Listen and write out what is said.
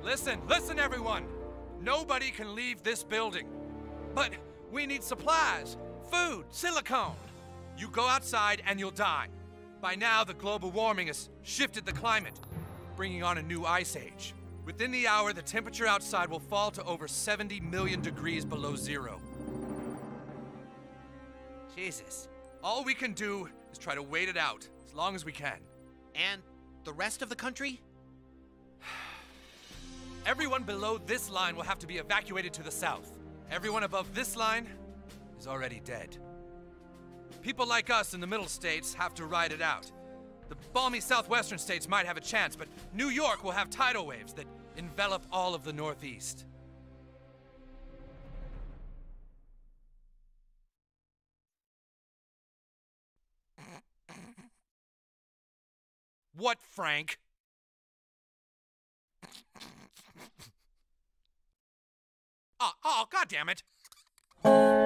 Listen, everyone! Nobody can leave this building. But we need supplies, food, silicone. You go outside and you'll die. By now, the global warming has shifted the climate, bringing on a new ice age. Within the hour, the temperature outside will fall to over 70 million degrees below zero. Jesus. All we can do is try to wait it out, as long as we can. And the rest of the country? Everyone below this line will have to be evacuated to the south. Everyone above this line is already dead. People like us in the middle states have to ride it out. The balmy southwestern states might have a chance, but New York will have tidal waves that envelop all of the Northeast. What, Frank? Oh, God damn it!